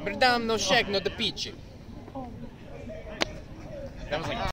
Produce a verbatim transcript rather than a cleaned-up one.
Brdam, no shake, no the peachy. That was like